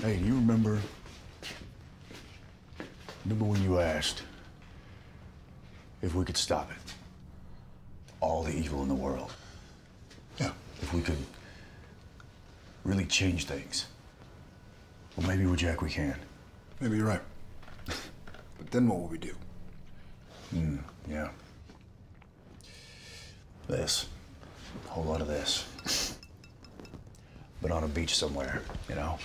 Hey, do you remember when you asked if we could stop it? All the evil in the world. Yeah. If we could really change things. Well, maybe with Jack we can. Maybe you're right. But then what will we do? Yeah. This. A whole lot of this. But on a beach somewhere, you know?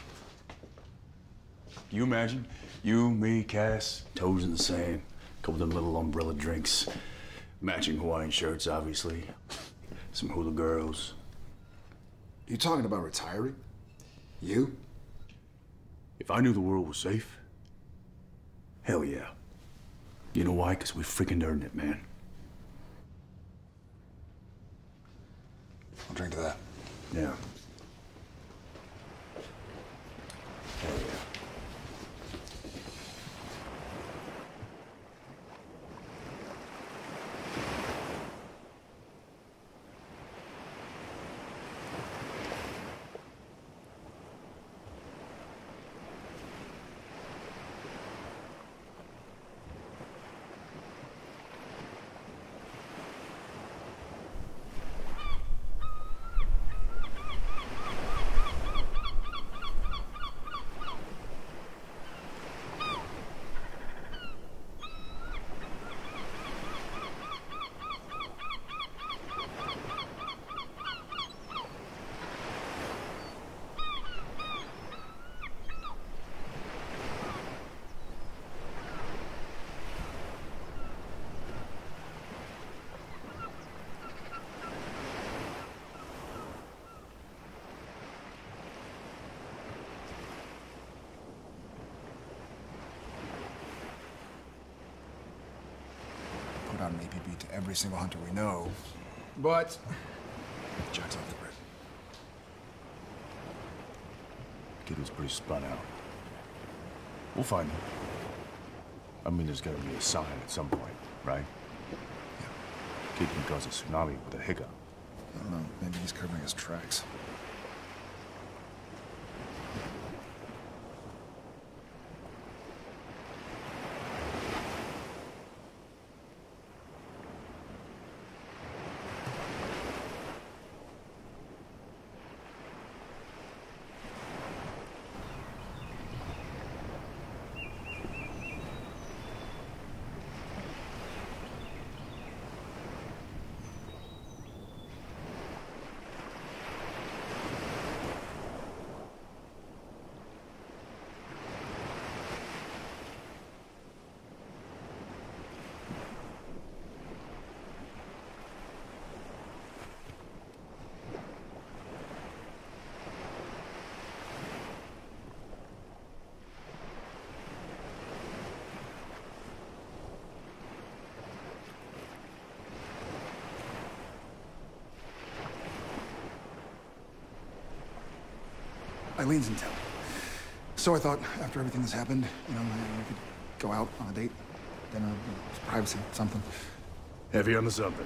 You imagine? You, me, Cass, toes in the sand, a couple of them little umbrella drinks, matching Hawaiian shirts, obviously, some hula girls. You talking about retiring? You? If I knew the world was safe, hell yeah. You know why? Because we freaking earned it, man. I'll drink to that. Yeah. Hell yeah. Put out an APB to every single hunter we know, but Jack's off the grid. Kid was pretty spun out. We'll find him. I mean, there's gotta be a sign at some point, right? Yeah. Kid can cause a tsunami with a hiccup. I don't know. Maybe he's covering his tracks. Eileen's in town. So I thought, after everything that's happened, you know, we could go out on a date, dinner, privacy, something. Heavy on the something.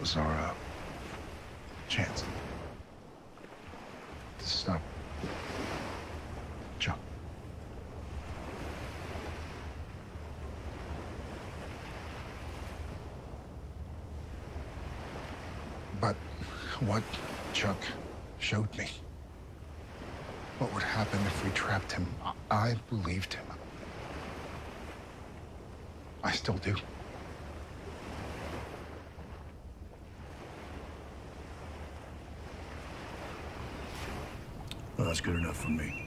was our chance to stop Chuck. But what Chuck showed me, what would happen if we trapped him, I believed him. I still do. Well, that's good enough for me.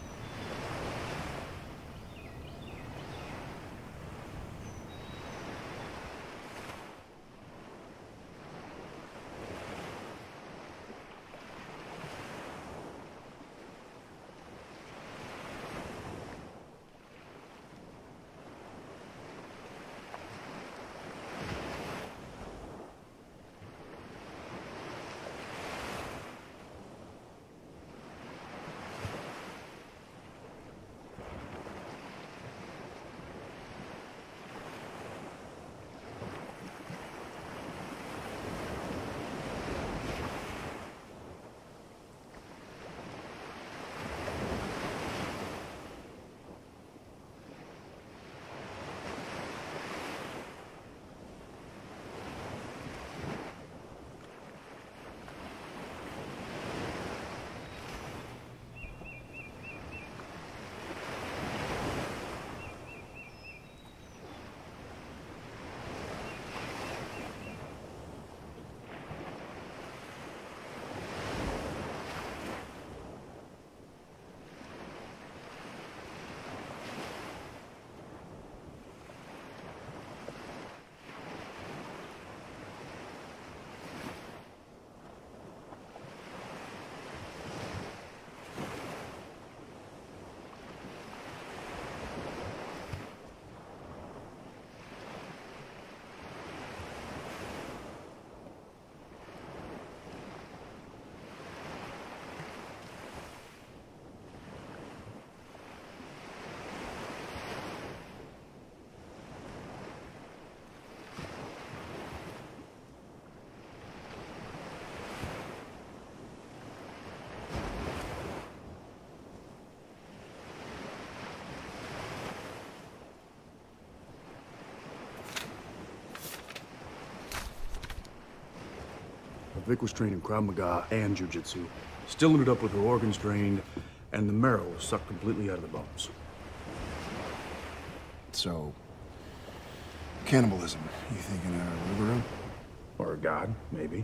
Vic was trained in Krav Maga and Jiu-Jitsu. Still ended up with her organs drained, and the marrow was sucked completely out of the bones. So, cannibalism, you thinking a river run? Or a god, maybe.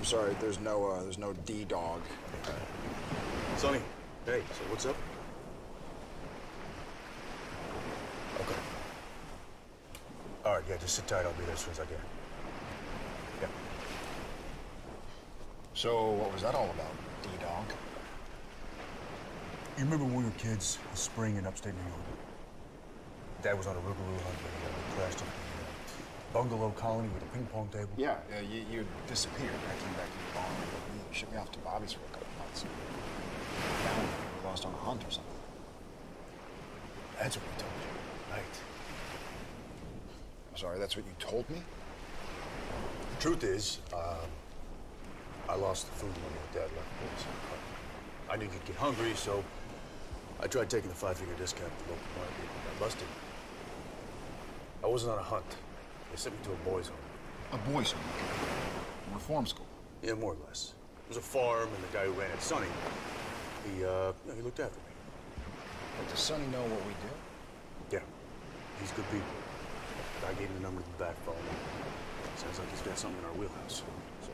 I'm sorry, there's no D-dog. Sonny, hey, so what's up? Okay. All right, yeah, just sit tight. I'll be there as soon as I can. Yeah. So, what was that all about, D-dog? You remember when we were kids, the spring in upstate New York? Dad was on a Rougarou hunt when he crashed into the bungalow colony with a ping pong table. Yeah, you disappeared. I came back to your barn. You shipped me off to Bobby's for a couple months. Now you were lost on a hunt or something. That's what we told you, right? I'm sorry, that's what you told me? The truth is, I lost the food money that Dad left me. So I knew you'd get hungry, so I tried taking the 5-figure discount at the local market. I busted. I wasn't on a hunt. They sent me to a boys' home. A boys' home? A reform school? Yeah, more or less. It was a farm, and the guy who ran it, Sonny, he looked after me. But does Sonny know what we do? Yeah, he's good people. I gave him the number to the back phone. Sounds like he's got something in our wheelhouse. So.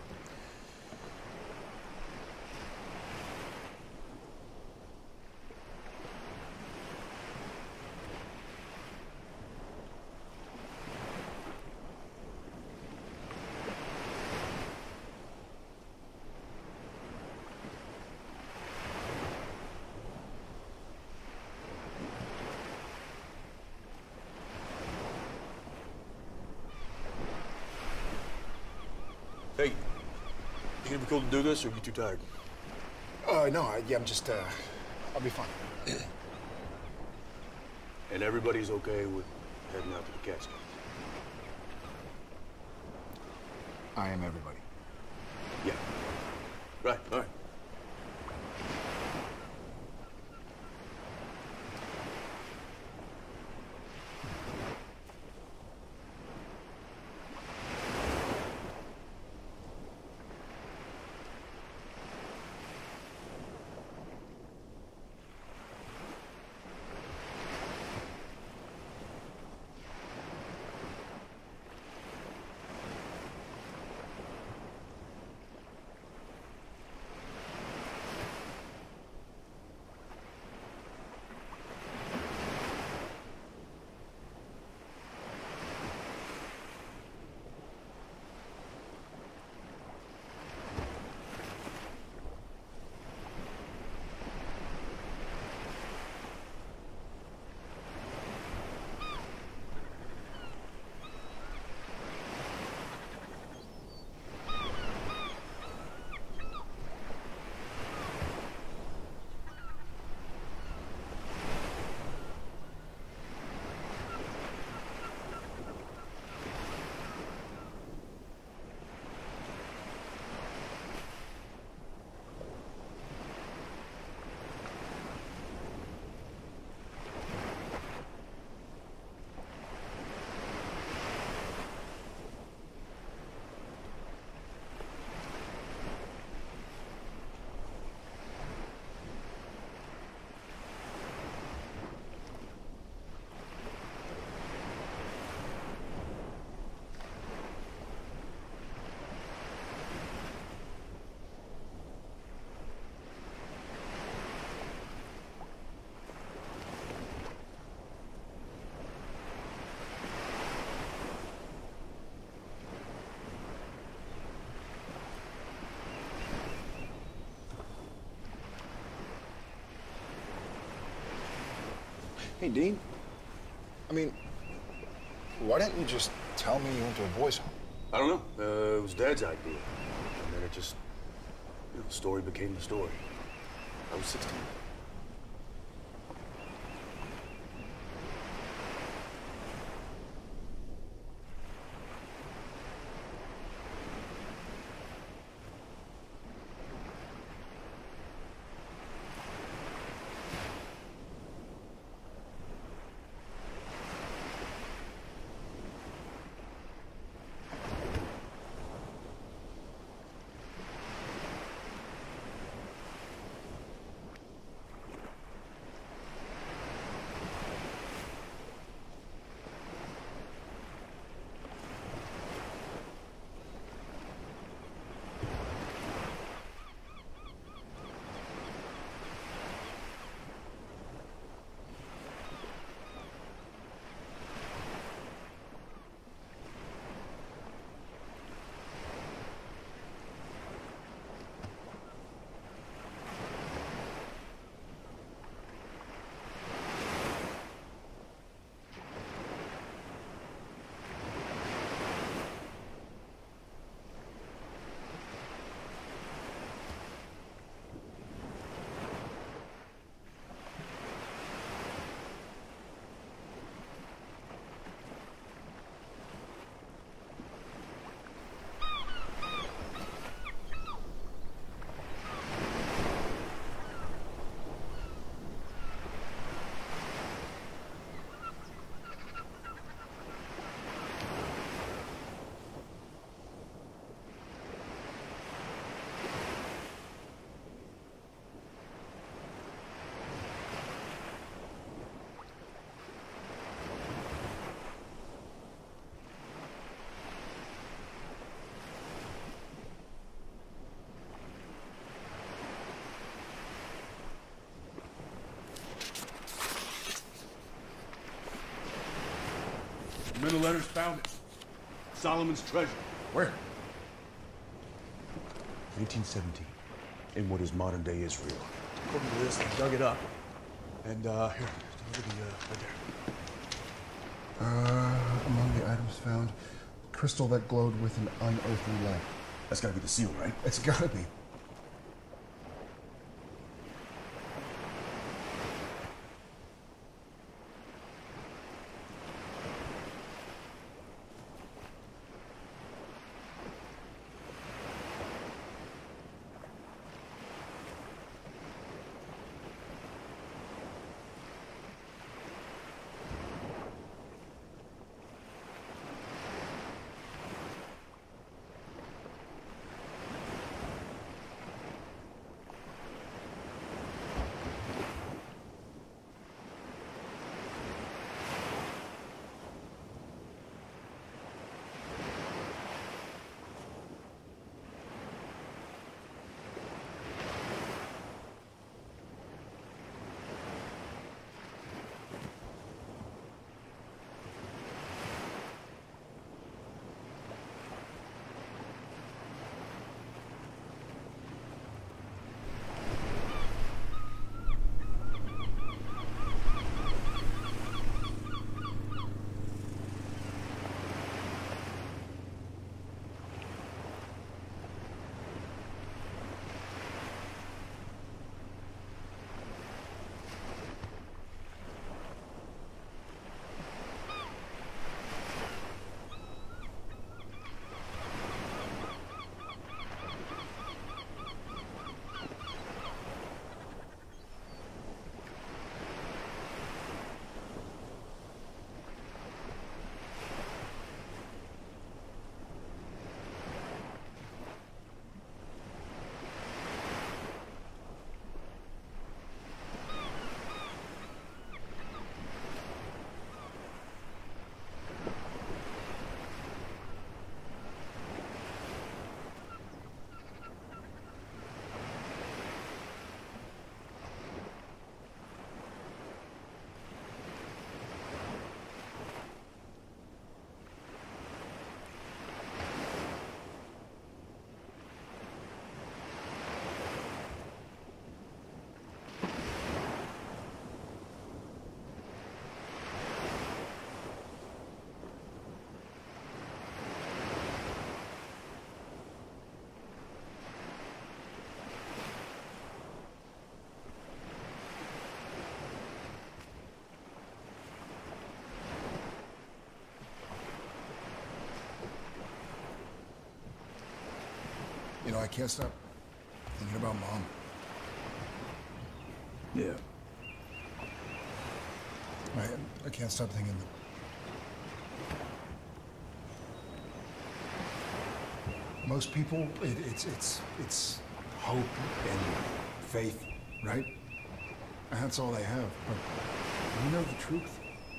Hey, you gonna be cool to do this, or are you too tired? No, I'm just, I'll be fine. And everybody's okay with heading out to the Catskills? I am everybody. Yeah. Right, all right. Hey, Dean. I mean, why didn't you just tell me you went to a boys' home? I don't know. It was Dad's idea. And then it just, the story became the story. I was 16. The men of letters found it. Solomon's treasure. Where? 1817, in what is modern-day Israel. According to this, they dug it up. And, here, look at the, right there. Among the items found, crystal that glowed with an unearthly light. That's gotta be the seal, right? It's gotta be. You know, I can't stop thinking about Mom. Yeah. I can't stop thinking that most people, it's hope and faith, right? And that's all they have. But we know the truth.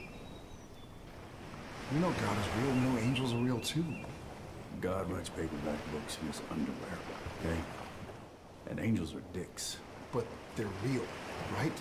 We know God is real. We know angels are real too. God writes paperback books in his underwear, okay? And angels are dicks. But they're real, right?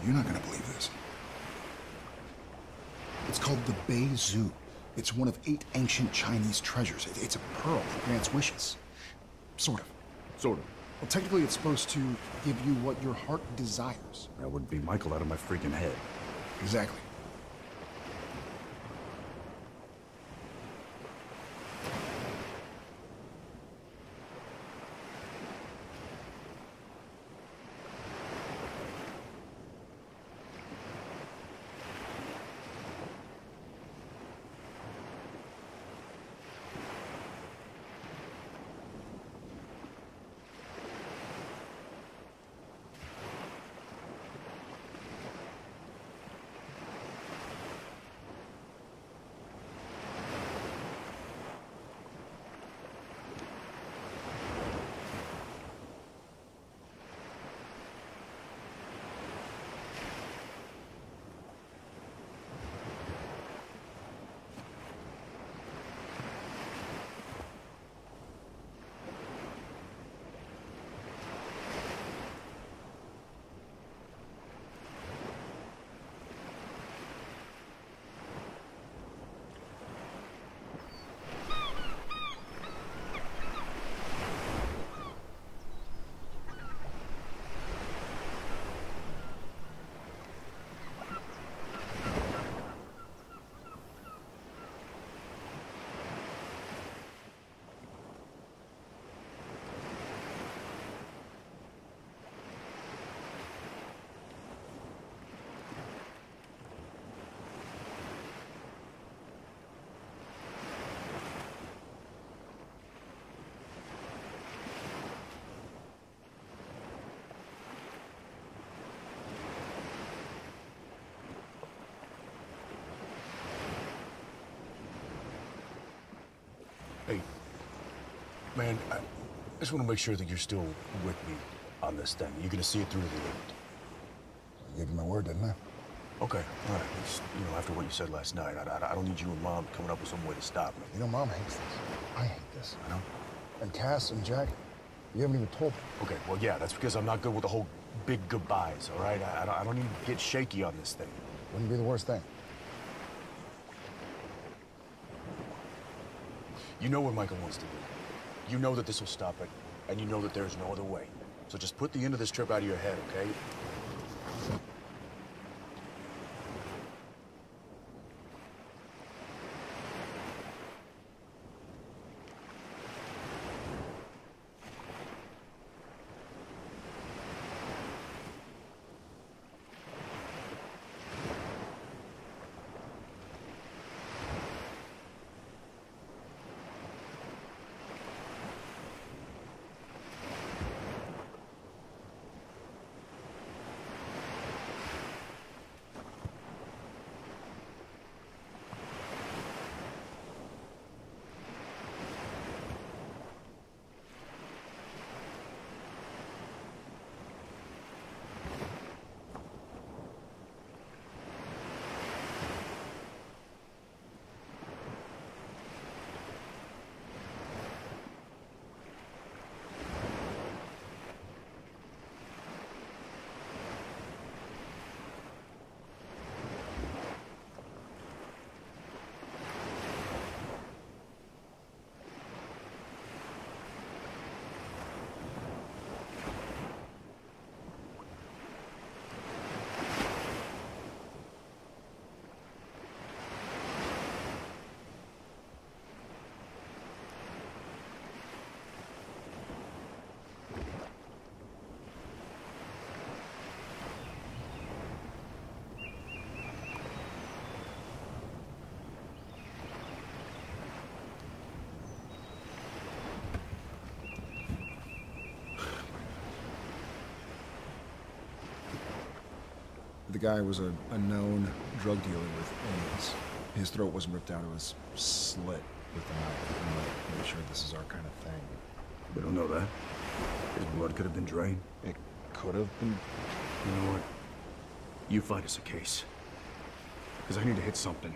You're not gonna believe this. It's called the Bei Zoo. It's one of 8 ancient Chinese treasures. It's a pearl that grants wishes. Sort of. Sort of. Well, technically it's supposed to give you what your heart desires. That would be Michael out of my freaking head. Exactly. Hey, man, I just want to make sure that you're still with me on this thing. You're gonna see it through to the end. I gave you my word, didn't I? Okay, all right. Just, after what you said last night, I don't need you and Mom coming up with some way to stop me. You know, Mom hates this. I hate this. I know. And Cass and Jack, you haven't even told them. Okay, well, yeah, that's because I'm not good with the whole big goodbyes, all right? I don't need to get shaky on this thing. Wouldn't be the worst thing. You know what Michael wants to do. You know that this will stop it, and you know that there's no other way. So just put the end of this trip out of your head, okay? The guy was a known drug dealer with AIDS. His throat wasn't ripped out, it was slit with the knife. I'm like, pretty sure this is our kind of thing. We don't know that. His blood could have been drained. It could have been. You know what? You find us a case. Because I need to hit something.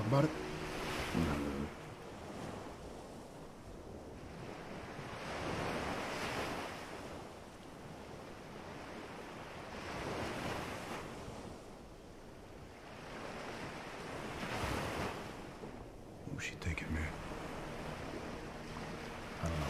about it? Not really. Where's she taking me? I don't know.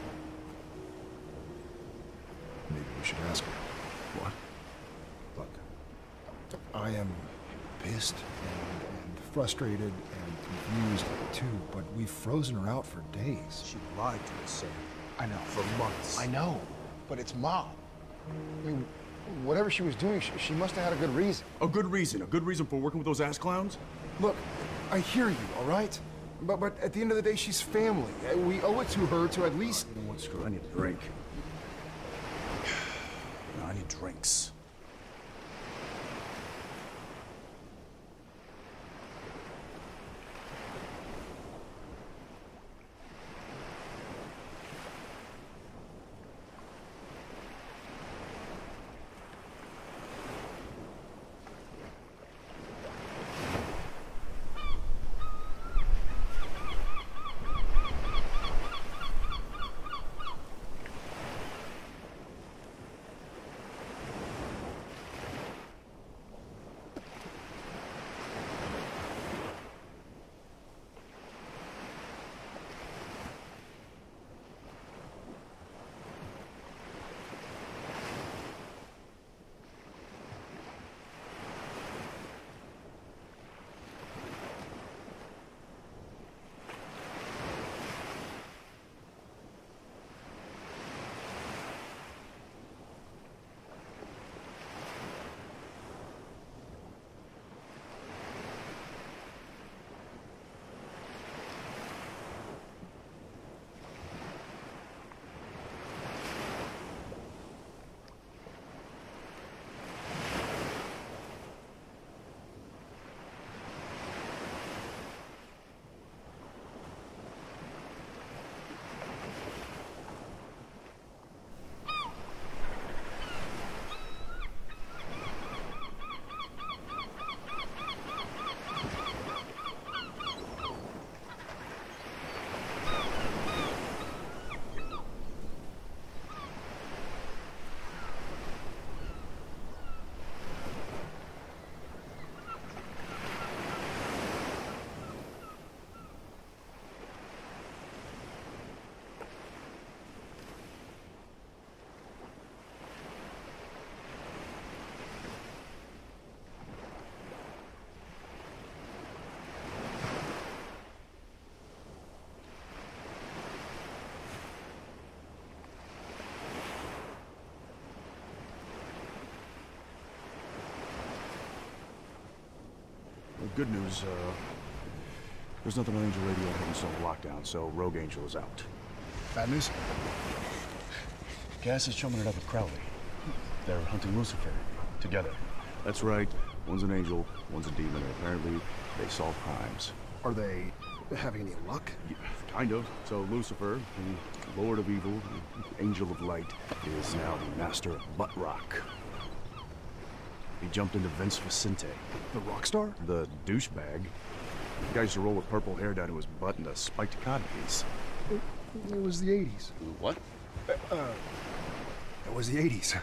Maybe we should ask her. What? Look, I am pissed and frustrated and confused too, but we've frozen her out for days. She lied to us, Sam. I know. For months. I know, but it's Mom. I mean, whatever she was doing, she must have had a good reason. A good reason? A good reason for working with those ass clowns? Look, I hear you, all right? But at the end of the day, she's family. We owe it to her to at least... You know what, screw it. I need a drink. No, I need drinks. Well, good news, there's nothing on Angel Radio having some lockdown, so Rogue Angel is out. Bad news? Gas is chumming it up with Crowley. They're hunting Lucifer together. That's right. One's an angel, one's a demon, and apparently they solve crimes. Are they having any luck? Yeah, kind of. So Lucifer, the Lord of Evil, the Angel of Light, is now the master of butt rock. He jumped into Vince Vicente. The rock star? The douchebag. The guy used to roll with purple hair down to his butt and a spiked codpiece. It was the 80s. What? It was the 80s.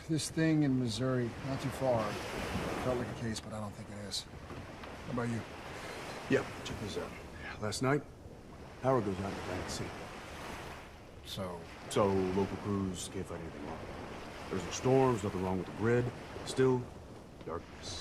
this thing in Missouri, not too far. Felt like a case, but I don't think it is. How about you? Yeah, check this out. Last night, power goes out in Atlantic City. So local crews can't find anything wrong. There's no storms, nothing wrong with the grid. Still, darkness.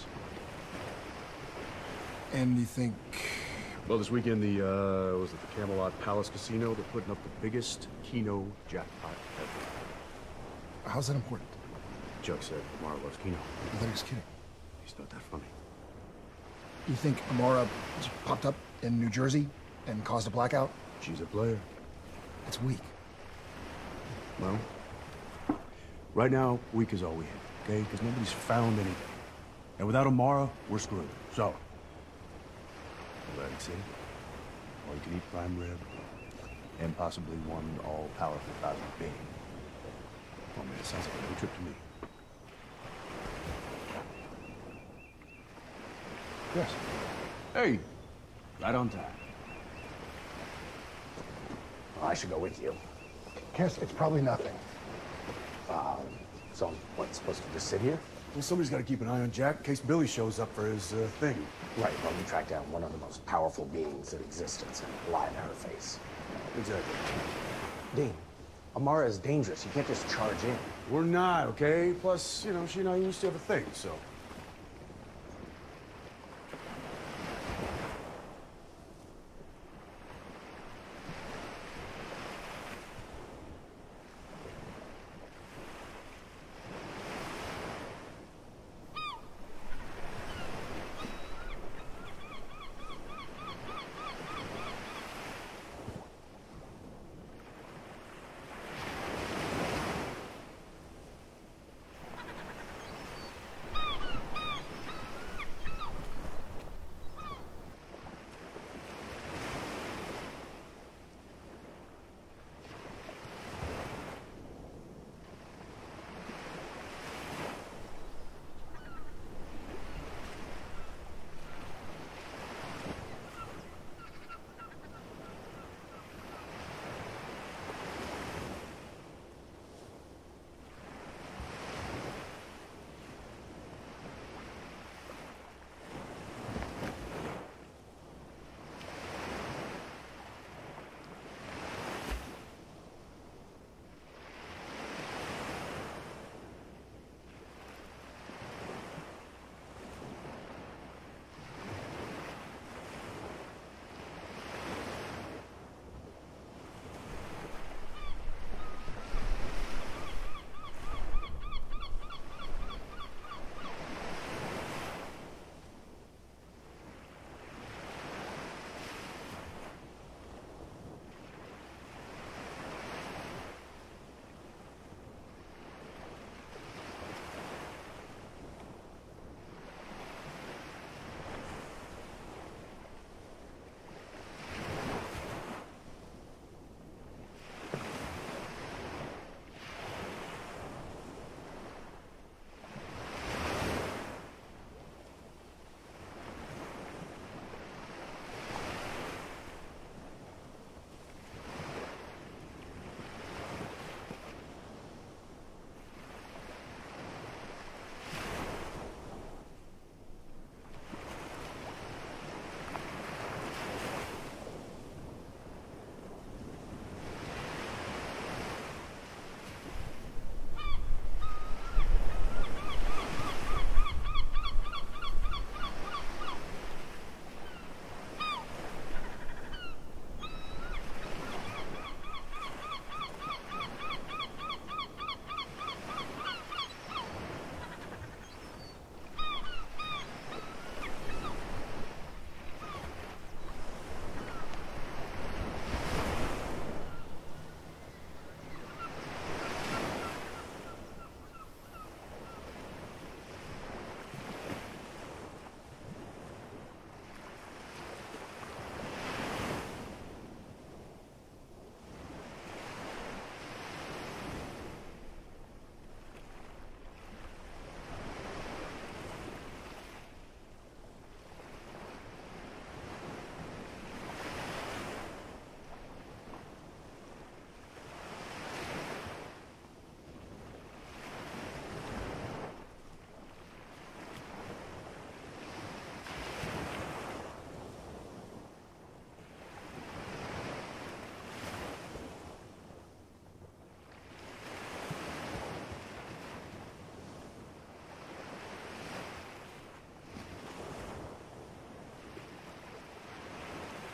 And you think... Well, this weekend, was it the Camelot Palace Casino? They're putting up the biggest Keno jackpot ever. How's that important? Chuck said Amara loves Keno. I thought he was kidding. He's not that funny. You think Amara just popped up in New Jersey and caused a blackout? She's a player. It's weak. Well, right now, weak is all we have, okay? Because nobody's found anything. And without Amara, we're screwed. So, Atlantic City, all you can eat prime rib, and possibly one all-powerful cosmic being. Oh man, it sounds like a road trip to me. Yes. Hey, right on time. I should go with you. Cass, it's probably nothing. So what, supposed to just sit here? Well, somebody's got to keep an eye on Jack in case Billy shows up for his thing. Right, well, we tracked down one of the most powerful beings in existence and lie in her face. Exactly. Dean, Amara is dangerous. You can't just charge in. We're not, okay? Plus, you know, she and I used to have a thing, so.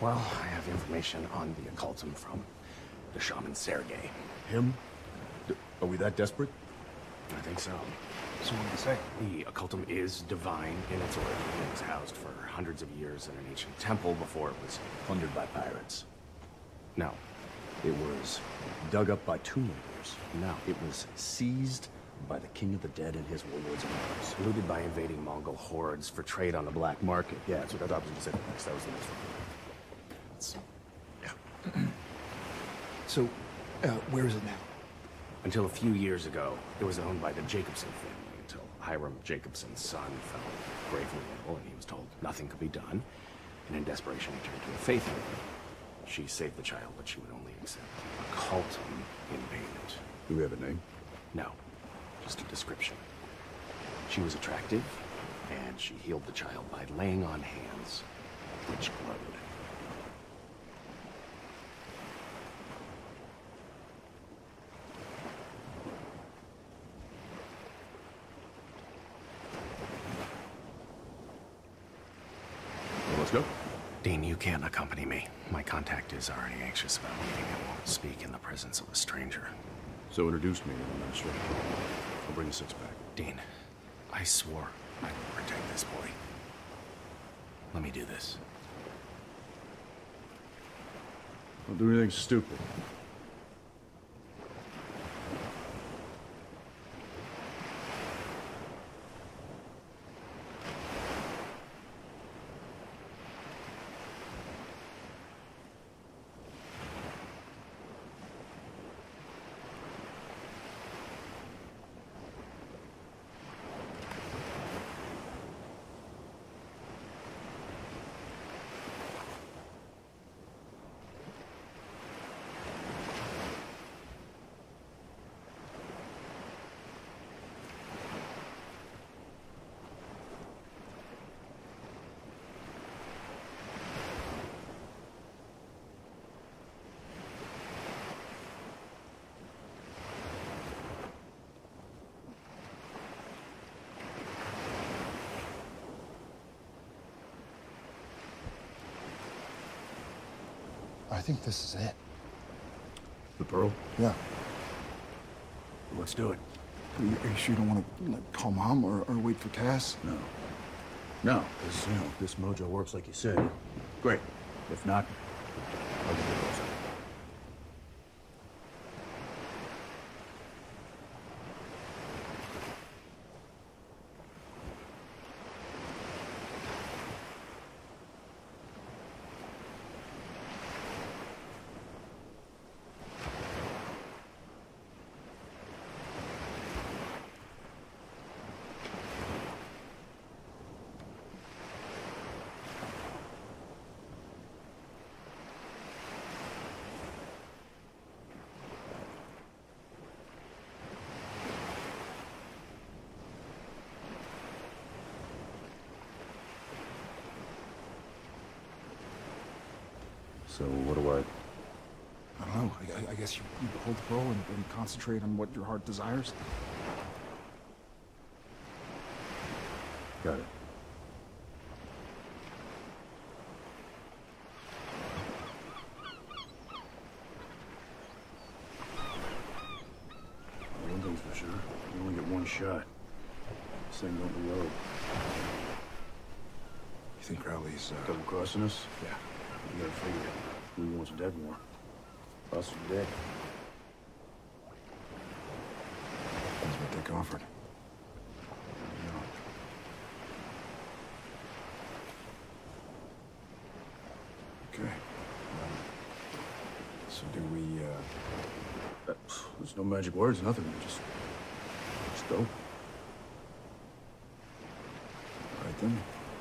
Well, I have information on the occultum from the shaman Sergei. Him? Are we that desperate? I think so. So what do you say? The occultum is divine in its origin. It was housed for hundreds of years in an ancient temple before it was Plundered by pirates. No. It was dug up by tomb raiders. No. It was seized by the King of the Dead and his warlords and rebels. Looted by invading Mongol hordes for trade on the black market. Yeah, that's what I thought you said next. That was the next one. So, where is it now? Until a few years ago, it was owned by the Jacobson family until Hiram Jacobson's son fell gravely ill and he was told nothing could be done. And in desperation, he turned to a faith healer. She saved the child, but she would only accept occultum in payment. Do we have a name? No, just a description. She was attractive, and she healed the child by laying on hands, which glowed. Well, let's go. Dean, you can't accompany me. My contact is already anxious about leaving and won't speak in the presence of a stranger. So introduce me to the master. I'll bring a six-pack. Dean, I swore I would protect this boy. Let me do this. Don't do anything stupid. I think this is it. The pearl? Yeah. Let's do it. Are you sure you don't want to call Mom or wait for Cass? No. No, because, if this mojo works like you said, great. If not, I'll get the pearls. So what do I... I don't know. I guess you hold the pearl and concentrate on what your heart desires. Got it. One thing's for sure. You only get one shot. This thing don't reload. You think Crowley's, Double crossing us? Yeah. You gotta figure it. We wants dead more. Us are dead. That's what Dick offered. Okay. So do we, There's no magic words, nothing. Just go. All right then.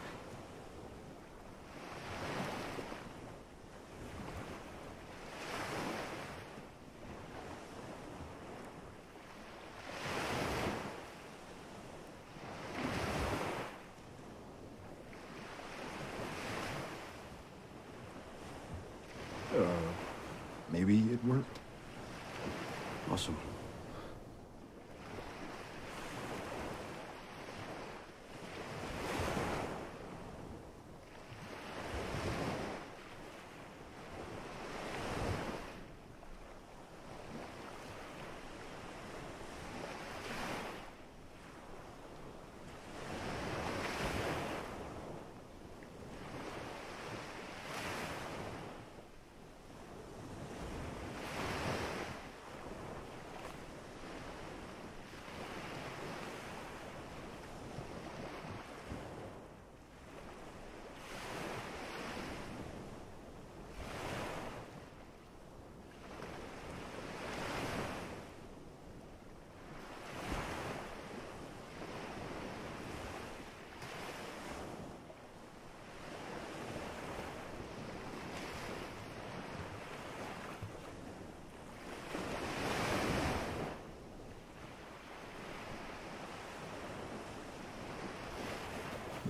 Maybe it worked. Awesome.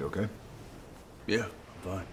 You okay? Yeah, I'm fine.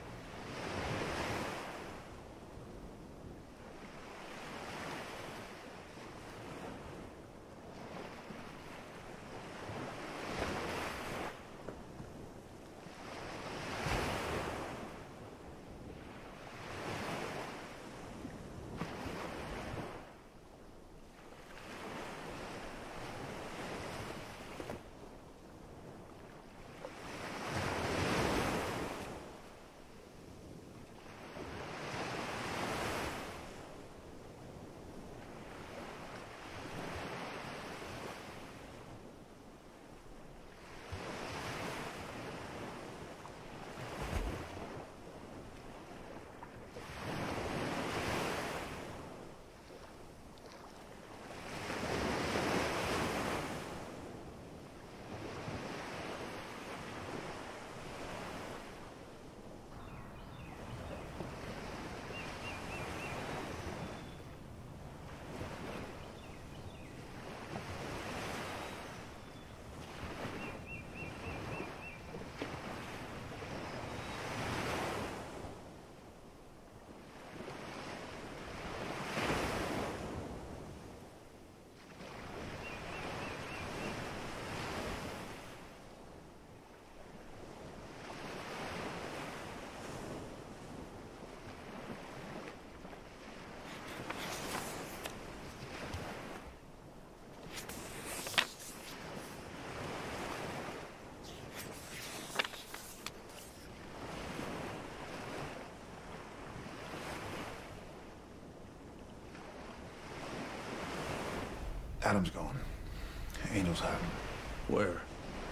Adam's gone. Angel's hiding. Where?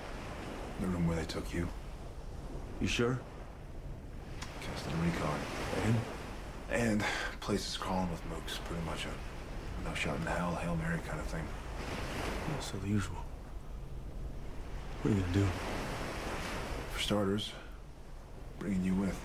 The room where they took you. You sure? Casting a recon. And place is crawling with mooks. Pretty much a no shot in hell, Hail Mary kind of thing. Yeah, so the usual. What are you gonna do? For starters, bringing you with.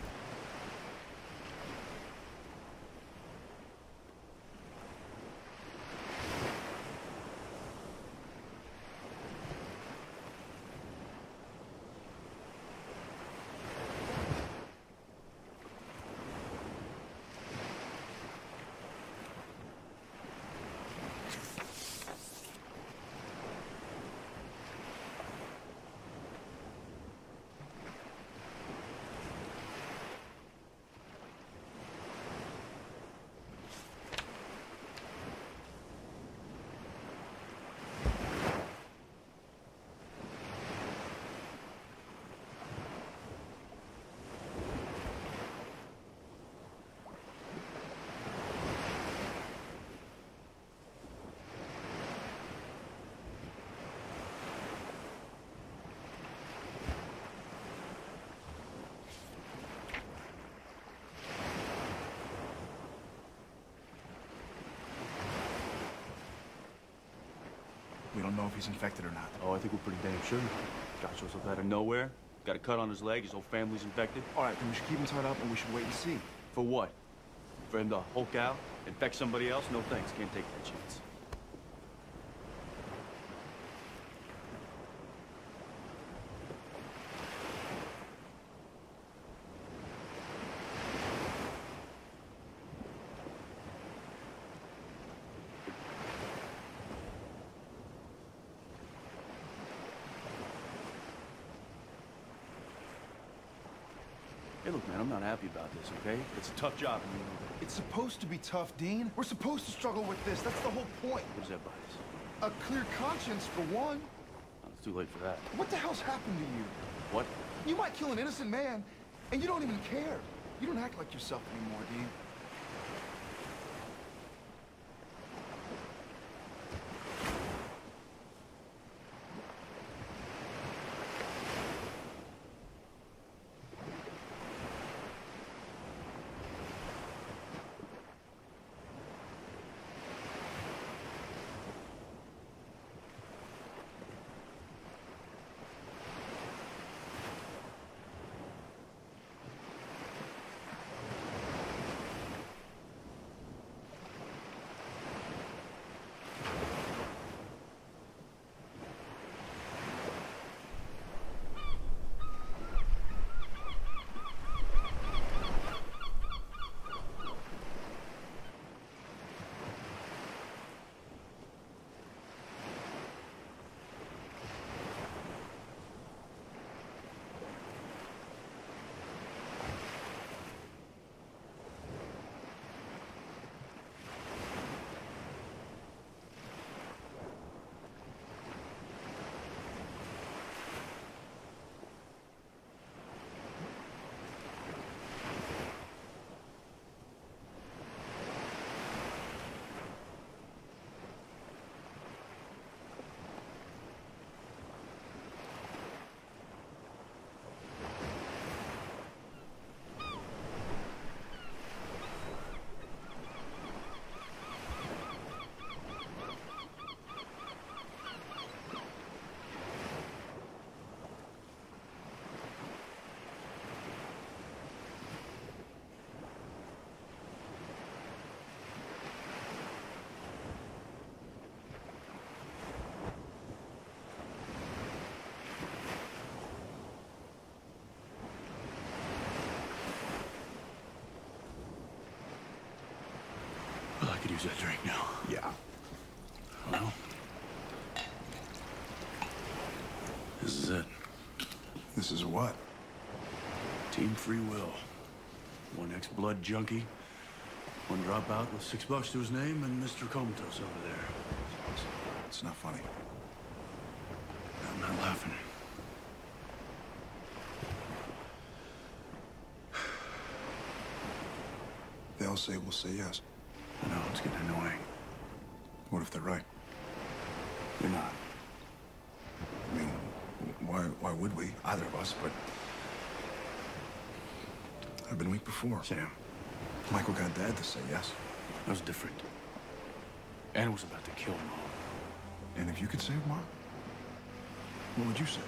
We don't know if he's infected or not. Oh, I think we're pretty damn sure. Guy shows up out of nowhere. Got a cut on his leg. His whole family's infected. All right, then we should keep him tied up and we should wait and see. For what? For him to Hulk out? Infect somebody else? No thanks. Can't take that chance. Hey, look, man, I'm not happy about this, okay? It's a tough job, and you know that. It's supposed to be tough, Dean. We're supposed to struggle with this. That's the whole point. What does that buy us? A clear conscience, for one. Oh, it's too late for that. What the hell's happened to you? What? You might kill an innocent man, and you don't even care. You don't act like yourself anymore, Dean. use that drink now. Yeah. Well, this is it. This is what? Team free will. One ex-blood junkie, one dropout with $6 to his name, and Mr. Comatose over there. It's not funny. I'm not laughing. They all say we'll say yes. I know, it's getting annoying. What if they're right? You're not. I mean, why would we? Either of us, but... I've been weak before. Sam, Michael got Dad to say yes. that was different. Anna was about to kill Mom. And if you could save Mom, what would you say?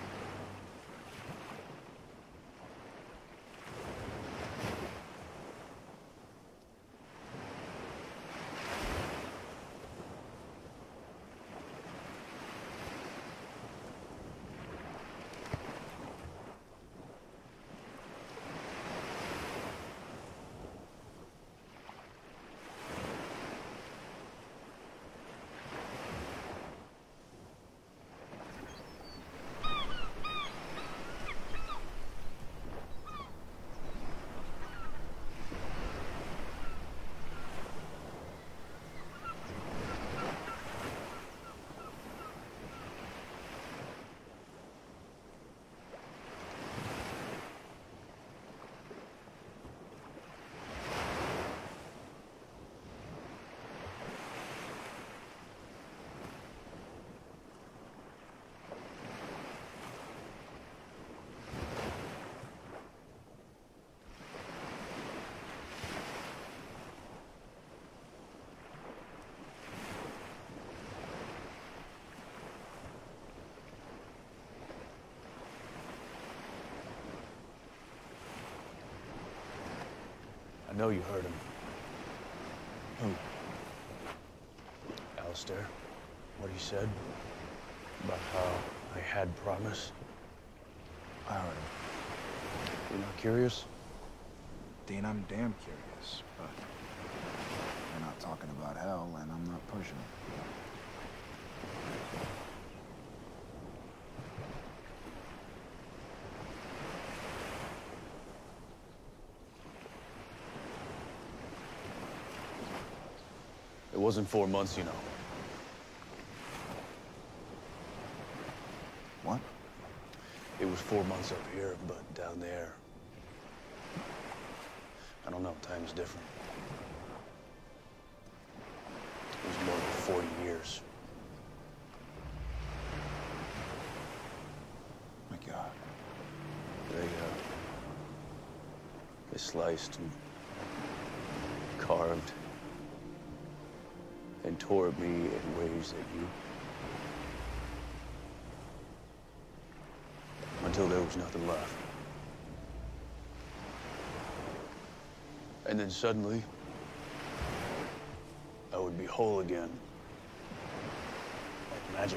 I know you heard him. Who? Alistair. What he said about how I had promise. I heard him. You're not curious? Dean, I'm damn curious, but... We're not talking about hell, and I'm not pushing it. It wasn't 4 months, you know. What? It was 4 months up here, but down there... I don't know, time's different. It was more than 40 years. My God. They sliced and carved and tore at me in ways that you... until there was nothing left. And then suddenly, I would be whole again. Like magic.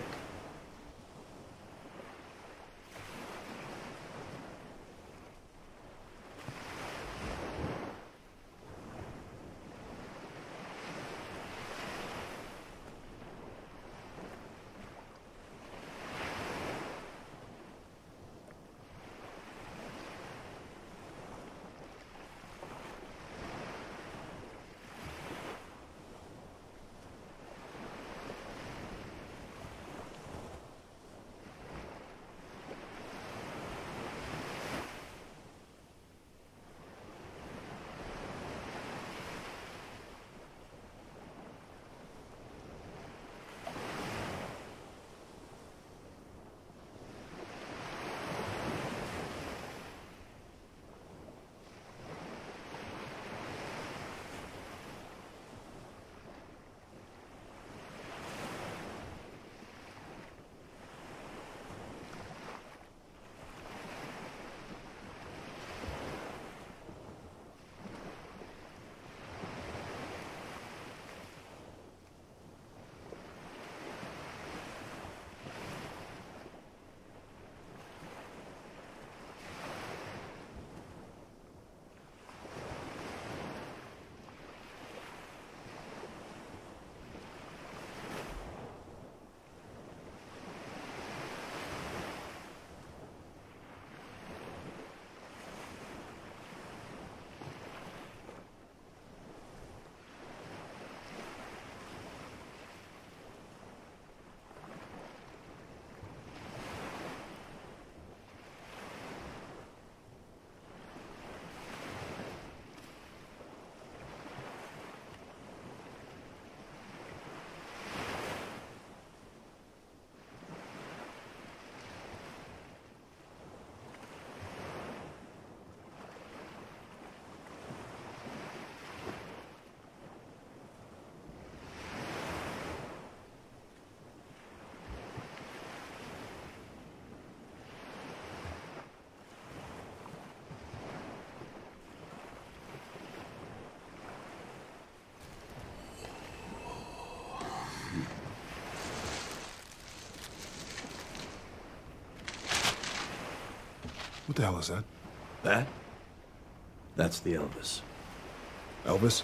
What the hell is that? That? That's the Elvis. Elvis?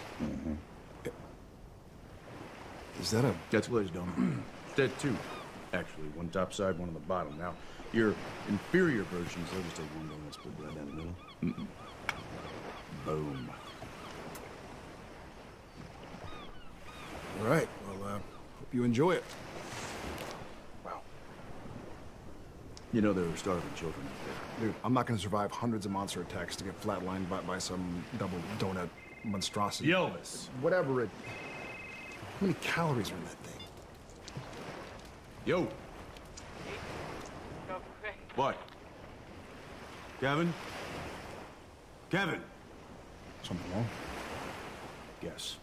Is that a... That's Glazed Dome. Dead two, actually. One top side, one on the bottom. Now, your inferior versions, they'll just take one bone and split right down the middle. Boom. All right, well, hope you enjoy it. Wow. You know there are starving children out there. Dude, I'm not gonna survive hundreds of monster attacks to get flatlined by some double donut monstrosity. The Elvis. Whatever it... How many calories are in that thing? Yo. What? Kevin? Kevin? Something wrong? Guess.